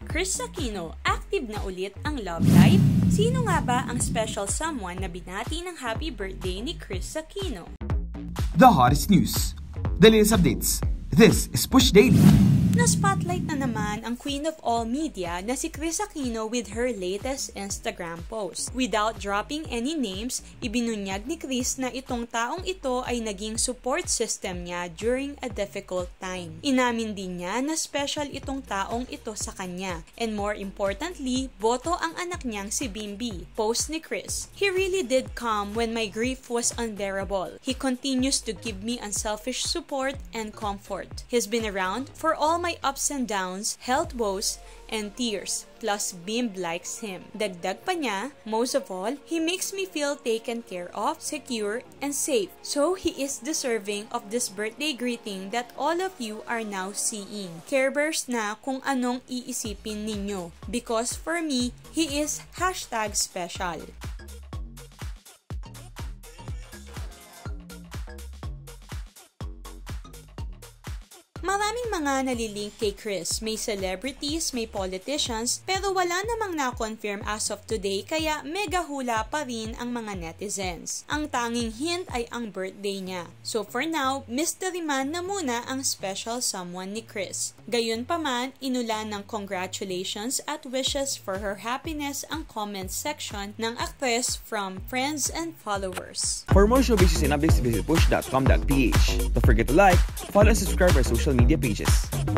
Kris Aquino, active na ulit ang love life? Sino nga ba ang special someone na binati ng happy birthday ni Kris Aquino? The hottest news, the latest updates. This is Push Daily. Na-spotlight na naman ang queen of all media na si Kris Aquino with her latest Instagram post. Without dropping any names, ibinunyag ni Kris na itong taong ito ay naging support system niya during a difficult time. Inamin din niya na special itong taong ito sa kanya. And more importantly, boto ang anak niyang si Bimbi. Post ni Kris, "He really did come when my grief was unbearable. He continues to give me unselfish support and comfort. He's been around for all my ups and downs, health woes, and tears. Plus, Bimb likes him." Dagdag pa niya, "Most of all, he makes me feel taken care of, secure, and safe. So, he is deserving of this birthday greeting that all of you are now seeing. Care Bears na kung anong iisipin ninyo. Because for me, he is #special." Maraming mga nalilink kay Kris. May celebrities, may politicians, pero wala namang na-confirm as of today kaya mega hula pa rin ang mga netizens. Ang tanging hint ay ang birthday niya. So for now, mystery man na muna ang special someone ni Kris. Gayunpaman, inulan ng congratulations at wishes for her happiness ang comment section ng actress from friends and followers. For more showbiz and updates, visit push.com.ph. Don't forget to like, follow and subscribe our social media pages.